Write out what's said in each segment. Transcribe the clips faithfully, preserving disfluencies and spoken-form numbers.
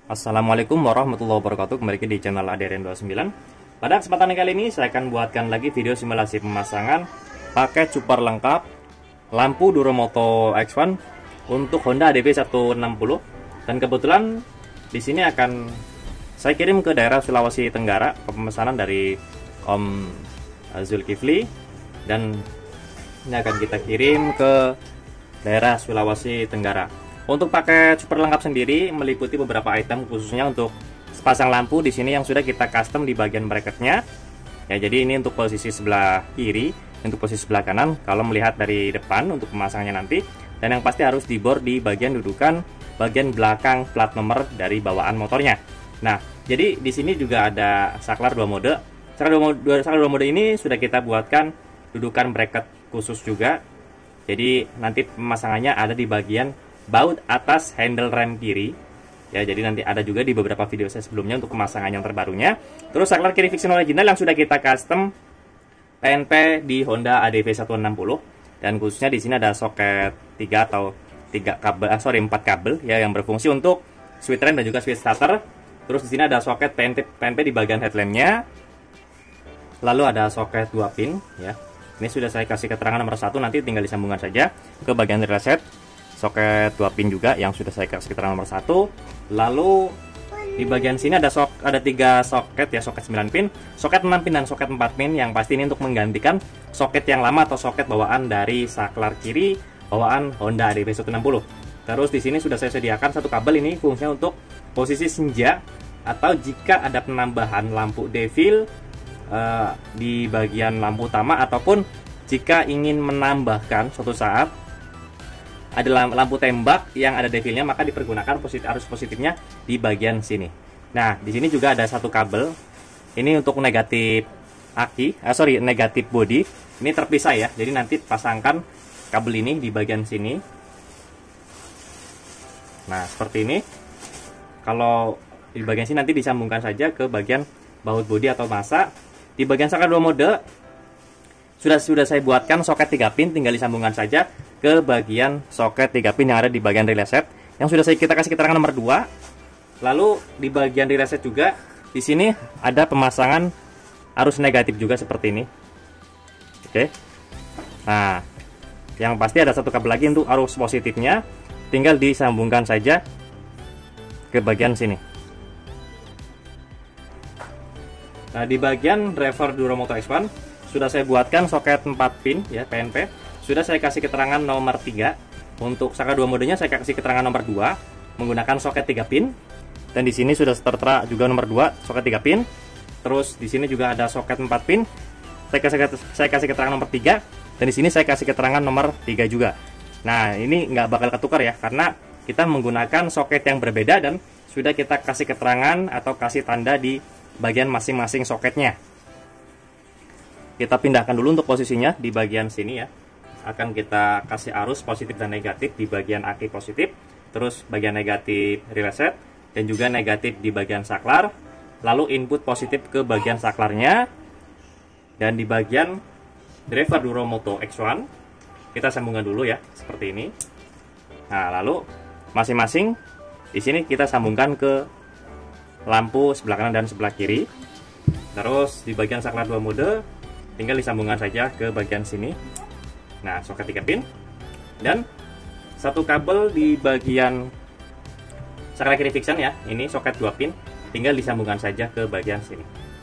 Assalamualaikum warahmatullahi wabarakatuh. Kembali lagi di channel Aderen dua puluh sembilan. Pada kesempatan kali ini saya akan buatkan lagi video simulasi pemasangan pakai cuper lengkap lampu Duromoto X satu untuk Honda A D V seratus enam puluh. Dan kebetulan di sini akan saya kirim ke daerah Sulawesi Tenggara, pemesanan dari Om Zulkifli, dan ini akan kita kirim ke daerah Sulawesi Tenggara. Untuk pakai super lengkap sendiri meliputi beberapa item, khususnya untuk sepasang lampu di sini yang sudah kita custom di bagian bracketnya. Ya, jadi ini untuk posisi sebelah kiri, untuk posisi sebelah kanan kalau melihat dari depan untuk pemasangannya nanti. Dan yang pasti harus dibor di bagian dudukan bagian belakang plat nomor dari bawaan motornya. Nah, jadi di sini juga ada saklar dua mode. Saklar dua mode, saklar dua mode ini sudah kita buatkan dudukan bracket khusus juga. Jadi nanti pemasangannya ada di bagian baut atas handle rem kiri. Ya, jadi nanti ada juga di beberapa video saya sebelumnya untuk pemasangan yang terbarunya. Terus saklar kiri fiction original yang sudah kita custom P N P di Honda A D V seratus enam puluh, dan khususnya di sini ada soket tiga atau tiga kabel, ah, sorry empat kabel ya yang berfungsi untuk switch rem dan juga switch starter. Terus di sini ada soket P N P, P N P di bagian headlampnya. Lalu ada soket dua pin ya. Ini sudah saya kasih keterangan nomor satu, nanti tinggal disambungkan saja ke bagian reset. Soket dua pin juga yang sudah saya kasih keterangan nomor satu. Lalu di bagian sini ada sok ada tiga soket ya, soket sembilan pin, soket enam pin dan soket empat pin, yang pasti ini untuk menggantikan soket yang lama atau soket bawaan dari saklar kiri bawaan Honda A D V seratus enam puluh. Terus di sini sudah saya sediakan satu kabel, ini fungsinya untuk posisi senja atau jika ada penambahan lampu devil uh, di bagian lampu utama, ataupun jika ingin menambahkan suatu saat ada lampu tembak yang ada devilnya, maka dipergunakan positif, arus positifnya di bagian sini. Nah, di sini juga ada satu kabel. Ini untuk negatif aki, ah, sorry negatif body. Ini terpisah ya. Jadi nanti pasangkan kabel ini di bagian sini. Nah, seperti ini. Kalau di bagian sini nanti disambungkan saja ke bagian baut body atau masa. Di bagian saklar dua mode sudah sudah saya buatkan soket tiga pin, tinggal disambungkan saja ke bagian soket tiga pin yang ada di bagian relay set yang sudah saya kita kasih keterangan nomor dua. Lalu di bagian relay set juga di sini ada pemasangan arus negatif juga seperti ini. Oke. Nah, yang pasti ada satu kabel lagi untuk arus positifnya, tinggal disambungkan saja ke bagian sini. Nah, di bagian driver Duromoto X satu sudah saya buatkan soket empat pin ya, P N P. Sudah saya kasih keterangan nomor tiga. Untuk saklar dua modenya saya kasih keterangan nomor dua menggunakan soket tiga pin. Dan di sini sudah tertera juga nomor dua, soket tiga pin. Terus di sini juga ada soket empat pin. Saya kasih saya kasih keterangan nomor tiga, dan di sini saya kasih keterangan nomor tiga juga. Nah, ini nggak bakal ketukar ya, karena kita menggunakan soket yang berbeda dan sudah kita kasih keterangan atau kasih tanda di bagian masing-masing soketnya. Kita pindahkan dulu untuk posisinya di bagian sini ya. Akan kita kasih arus positif dan negatif di bagian aki positif, terus bagian negatif relay set, dan juga negatif di bagian saklar. Lalu input positif ke bagian saklarnya, dan di bagian driver Duromoto X satu kita sambungkan dulu ya, seperti ini. Nah, lalu masing-masing di sini kita sambungkan ke lampu sebelah kanan dan sebelah kiri. Terus di bagian saklar dua mode tinggal disambungkan saja ke bagian sini. Nah, soket tiga pin dan satu kabel di bagian saklar kiri fiction ya. Ini soket dua pin, tinggal disambungkan saja ke bagian sini.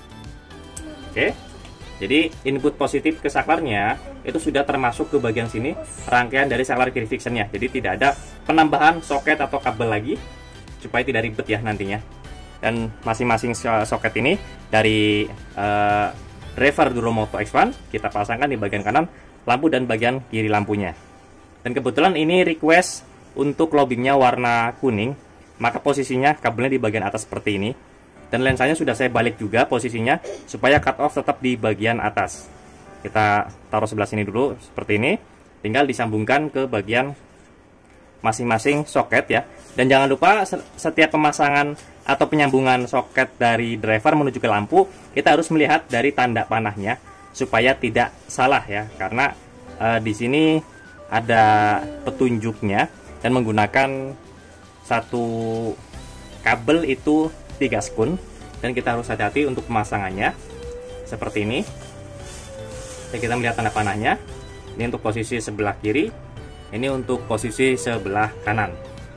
Oke. Jadi input positif ke saklarnya itu sudah termasuk ke bagian sini rangkaian dari saklar kiri fictionnya. Jadi tidak ada penambahan soket atau kabel lagi supaya tidak ribet ya nantinya. Dan masing-masing soket ini dari uh, driver Duromoto X satu kita pasangkan di bagian kanan lampu dan bagian kiri lampunya. Dan kebetulan ini request untuk lobbynya warna kuning, maka posisinya kabelnya di bagian atas seperti ini. Dan lensanya sudah saya balik juga posisinya supaya cut off tetap di bagian atas. Kita taruh sebelah sini dulu seperti ini, tinggal disambungkan ke bagian masing-masing soket ya. Dan jangan lupa setiap pemasangan atau penyambungan soket dari driver menuju ke lampu, kita harus melihat dari tanda panahnya supaya tidak salah ya, karena e, di sini ada petunjuknya dan menggunakan satu kabel itu tiga skun dan kita harus hati-hati untuk pemasangannya seperti ini. Jadi kita melihat tanda panahnya. Ini untuk posisi sebelah kiri, ini untuk posisi sebelah kanan.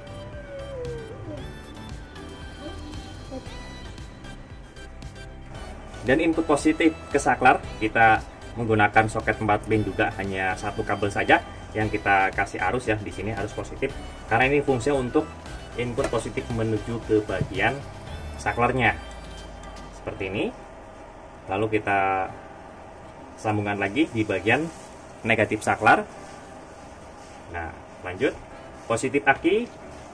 Dan input positif ke saklar kita menggunakan soket empat pin juga, hanya satu kabel saja yang kita kasih arus ya, di sini arus positif karena ini fungsinya untuk input positif menuju ke bagian saklarnya seperti ini. Lalu kita sambungkan lagi di bagian negatif saklar. Nah, lanjut positif aki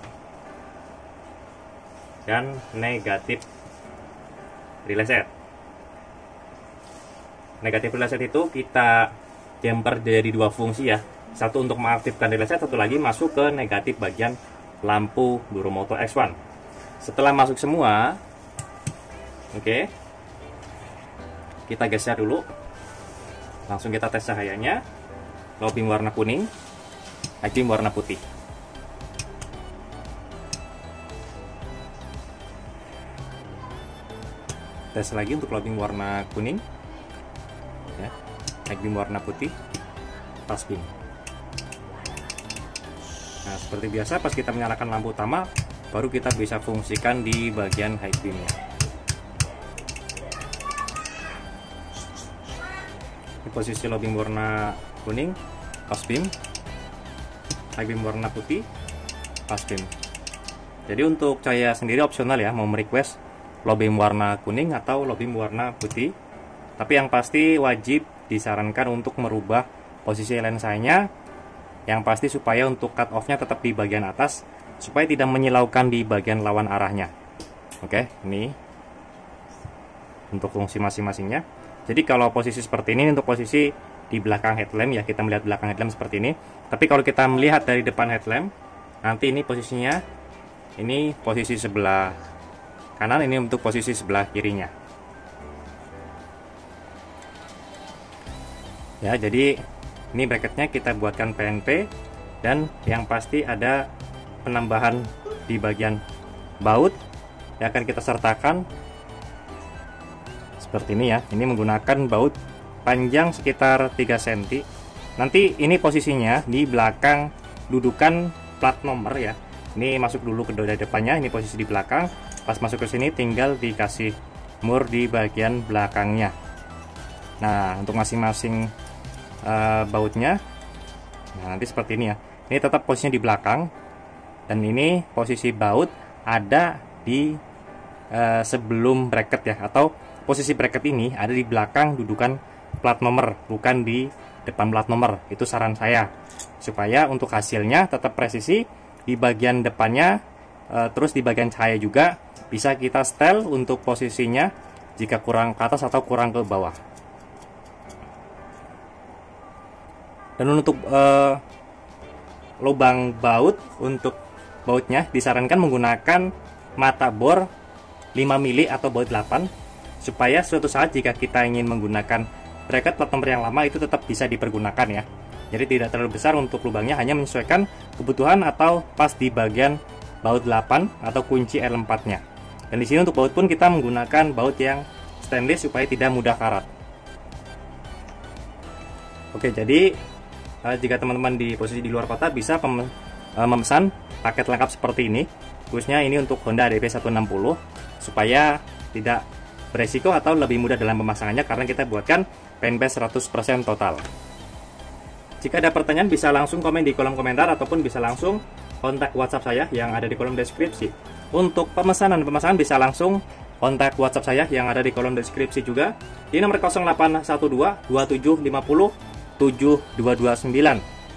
dan negatif relay set. Negatif relay set itu kita jumper dari dua fungsi ya. Satu untuk mengaktifkan relay set, satu lagi masuk ke negatif bagian lampu Duromoto X satu. Setelah masuk semua, oke, okay, kita geser dulu. Langsung kita tes cahayanya. Low beam warna kuning, high beam warna putih. Tes lagi untuk low beam warna kuning, ya, high beam warna putih, pass beam. Nah, seperti biasa pas kita menyalakan lampu utama, baru kita bisa fungsikan di bagian high beamnya. Di posisi low beam warna kuning, pass beam, high beam warna putih, pass beam. Jadi untuk cahaya sendiri opsional ya, mau merequest low beam warna kuning atau low beam warna putih. Tapi yang pasti wajib disarankan untuk merubah posisi lensanya, yang pasti supaya untuk cut off-nya tetap di bagian atas, supaya tidak menyilaukan di bagian lawan arahnya. Oke, ini untuk fungsi masing-masingnya. Jadi kalau posisi seperti ini untuk posisi di belakang headlamp ya, kita melihat belakang headlamp seperti ini. Tapi kalau kita melihat dari depan headlamp, nanti ini posisinya, ini posisi sebelah kanan, ini untuk posisi sebelah kirinya. Ya, jadi ini bracketnya kita buatkan P N P, dan yang pasti ada penambahan di bagian baut yang akan kita sertakan seperti ini ya. Ini menggunakan baut panjang sekitar tiga sentimeter. Nanti ini posisinya di belakang dudukan plat nomor ya. Ini masuk dulu ke roda depannya, ini posisi di belakang. Pas masuk ke sini tinggal dikasih mur di bagian belakangnya. Nah, untuk masing-masing uh, bautnya, nah nanti seperti ini ya. Ini tetap posisinya di belakang, dan ini posisi baut ada di uh, sebelum bracket ya, atau posisi bracket ini ada di belakang dudukan plat nomor, bukan di depan plat nomor. Itu saran saya, supaya untuk hasilnya tetap presisi di bagian depannya. Uh, terus di bagian cahaya juga bisa kita setel untuk posisinya jika kurang ke atas atau kurang ke bawah. Dan untuk uh, lubang baut, untuk bautnya disarankan menggunakan mata bor lima mili atau baut delapan, supaya suatu saat jika kita ingin menggunakan bracket plat nomor yang lama itu tetap bisa dipergunakan ya. Jadi tidak terlalu besar untuk lubangnya, hanya menyesuaikan kebutuhan atau pas di bagian baut delapan atau kunci L empat nya. Dan di sini untuk baut pun kita menggunakan baut yang stainless supaya tidak mudah karat. Oke, jadi uh, jika teman-teman di posisi di luar kota bisa pem, uh, memesan paket lengkap seperti ini. Khususnya ini untuk Honda D P seratus enam puluh, supaya tidak beresiko atau lebih mudah dalam pemasangannya, karena kita buatkan fanbase seratus persen total. Jika ada pertanyaan bisa langsung komen di kolom komentar, ataupun bisa langsung kontak WhatsApp saya yang ada di kolom deskripsi. Untuk pemesanan-pemesanan bisa langsung kontak WhatsApp saya yang ada di kolom deskripsi juga di nomor nol delapan satu dua dua tujuh lima nol tujuh dua dua sembilan.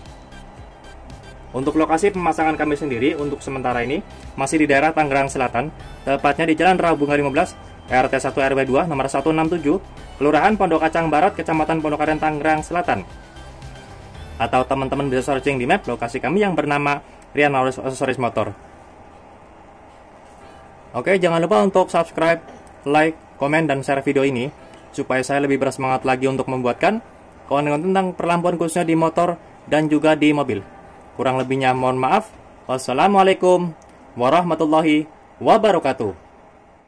Untuk lokasi pemasangan kami sendiri untuk sementara ini masih di daerah Tangerang Selatan, tepatnya di Jalan Raubunga lima belas, R T satu R W dua, nomor seratus enam puluh tujuh, Kelurahan Pondok Kacang Barat, Kecamatan Pondokaren, Tangerang Selatan. Atau teman-teman bisa searching di map lokasi kami yang bernama Rian Aksesoris Motor. Oke, jangan lupa untuk subscribe, like, komen, dan share video ini, supaya saya lebih bersemangat lagi untuk membuatkan konten tentang perlampuan khususnya di motor dan juga di mobil. Kurang lebihnya mohon maaf. Wassalamualaikum warahmatullahi wabarakatuh.